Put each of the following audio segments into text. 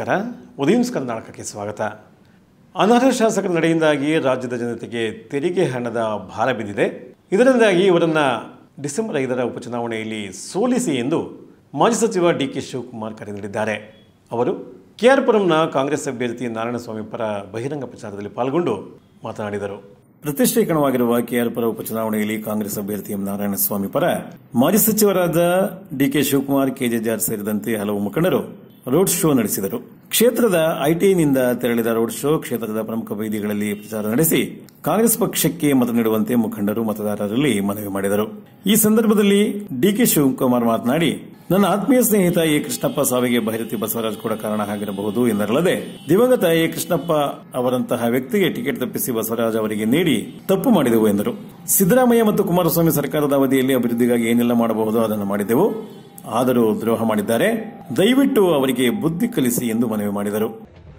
ನಮಸ್ಕಾರ. ಉದಯನ್ಸ್ ಕರ್ನಾಟಕಕ್ಕೆ ಸ್ವಾಗತ. ಅನರ್ಹ ಶಾಸಕರ ನಡೆಯಿಂದಾಗಿ ರಾಜ್ಯದ ಜನತೆಗೆ ತೆರಿಗೆ ಹಣದ ಭಾರ ಬಿದ್ದಿದೆ. ಇದರಿಂದಾಗಿ ಇವರನ್ನು ಡಿಸೆಂಬರ್ 5ರ ಉಪಚುನಾವಣೆಯಲ್ಲಿ ಸೋಲಿಸಿ ಎಂದು ಮಾಜಿ ಸಚಿವ ಡಿ.ಕೆ. ಶಿವಕುಮಾರ್ ಕರೆ ನೀಡಿದ್ದಾರೆ. ಅವರು ಕೆ.ಆರ್. ಪುರಂನ ಕಾಂಗ್ರೆಸ್ ಅಭ್ಯರ್ಥಿ ನಾರಾಯಣಸ್ವಾಮಿ ಪರ ಬಹಿರಂಗ ಪ್ರಚಾರದಲ್ಲಿ ಪಾಲ್ಗೊಂಡು ಮಾತನಾಡಿದರು. ಪ್ರತಿಷ್ಠೀಕರಣವಾಗಿರುವ ಕೆ.ಆರ್. ಪುರ ಉಪಚುನಾವಣೆಯಲ್ಲಿ ಕಾಂಗ್ರೆಸ್ ಅಭ್ಯರ್ಥಿ ನಾರಾಯಣಸ್ವಾಮಿ ಪರ ಮಾಜಿ ಸಚಿವರಾದ ಡಿ.ಕೆ. ಶಿವಕುಮಾರ್, ಕೆ.ಜೆ. ಜಾರ್ಜ್ ಸೇರಿದಂತೆ ಹಲವು ಮುಖಂಡರು ರೋಡ್ ಶೋ ನಡೆಸಿದರು. ಕ್ಷೇತ್ರದ ಐಟಿನಿಂದ ತೆರಳಿದ ರೋಡ್ ಶೋ ಕ್ಷೇತ್ರದ ಪ್ರಮುಖ ಬೀದಿಗಳಲ್ಲಿ ಪ್ರಚಾರ ನಡೆಸಿ ಕಾಂಗ್ರೆಸ್ ಪಕ್ಷಕ್ಕೆ ಮತ ನೀಡುವಂತೆ ಮುಖಂಡರು ಮತದಾರರಲ್ಲಿ ಮನವಿ ಮಾಡಿದರು. ಈ ಸಂದರ್ಭದಲ್ಲಿ ಡಿ.ಕೆ. ಶಿವಕುಮಾರ್ ಮಾತನಾಡಿ, ನನ್ನ ಆತ್ಮೀಯ ಸ್ನೇಹಿತ ಎ. ಕೃಷ್ಣಪ್ಪ ಸಾವಿಗೆ ಬೈರತಿ ಬಸವರಾಜ್ ಕೂಡ ಕಾರಣ ಆಗಿರಬಹುದು ಎಂದರಲ್ಲದೆ, ದಿವಂಗತ ಎ. ಕೃಷ್ಣಪ್ಪ ಅವರಂತಹ ವ್ಯಕ್ತಿಗೆ ಟಿಕೆಟ್ ತಪ್ಪಿಸಿ ಬಸವರಾಜ್ ಅವರಿಗೆ ನೀಡಿ ತಪ್ಪು ಮಾಡಿದೆವು ಎಂದರು. ಸಿದ್ದರಾಮಯ್ಯ ಮತ್ತು ಕುಮಾರಸ್ವಾಮಿ ಸರ್ಕಾರದ ಅವಧಿಯಲ್ಲಿ ಅಭಿವೃದ್ಧಿಗಾಗಿ ಏನೆಲ್ಲ ಮಾಡಬಹುದು ಅದನ್ನು ಮಾಡಿದೆವು, ಆದರೂ ದ್ರೋಹ ಮಾಡಿದ್ದಾರೆ, ದಯವಿಟ್ಟು ಅವರಿಗೆ ಬುದ್ಧಿ ಕಲಿಸಿ ಎಂದು ಮನವಿ ಮಾಡಿದರು.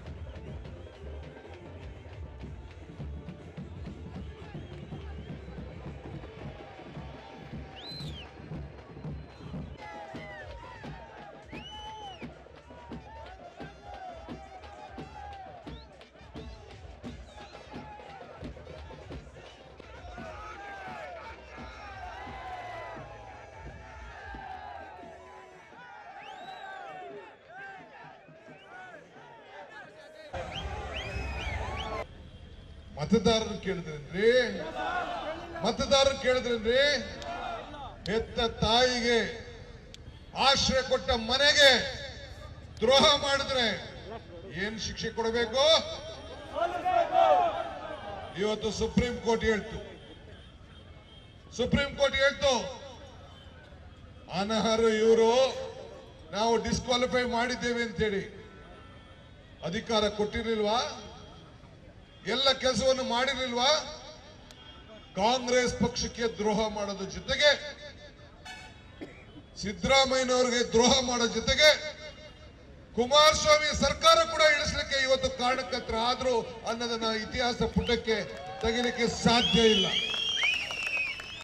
ಮತದಾರರು ಕೇಳಿದ್ರೇನ್ರಿ, ಹೆತ್ತ ತಾಯಿಗೆ ಆಶ್ರಯ ಕೊಟ್ಟ ಮನೆಗೆ ದ್ರೋಹ ಮಾಡಿದ್ರೆ ಏನ್ ಶಿಕ್ಷೆ ಕೊಡಬೇಕು? ಇವತ್ತು ಸುಪ್ರೀಂ ಕೋರ್ಟ್ ಹೇಳ್ತು ಅನರ್ಹರು ಇವರು, ನಾವು ಡಿಸ್ಕ್ವಾಲಿಫೈ ಮಾಡಿದ್ದೇವೆ ಅಂತೇಳಿ. ಅಧಿಕಾರ ಕೊಟ್ಟಿರ್ಲಿಲ್ವಾ? ಎಲ್ಲ ಕೆಲಸವನ್ನು ಮಾಡಿರ್ಲಿಲ್ವಾ? ಕಾಂಗ್ರೆಸ್ ಪಕ್ಷಕ್ಕೆ ದ್ರೋಹ ಮಾಡೋದ್ರ ಜೊತೆಗೆ, ಸಿದ್ದರಾಮಯ್ಯನವರಿಗೆ ದ್ರೋಹ ಮಾಡೋ ಜೊತೆಗೆ ಕುಮಾರಸ್ವಾಮಿ ಸರ್ಕಾರ ಕೂಡ ಇಳಿಸಲಿಕ್ಕೆ ಇವತ್ತು ಕಾರಣಕರ್ತರ ಆದ್ರು ಅನ್ನೋದನ್ನ ಇತಿಹಾಸ ಪುಟಕ್ಕೆ ತೆಗಿಲಿಕ್ಕೆ ಸಾಧ್ಯ ಇಲ್ಲ.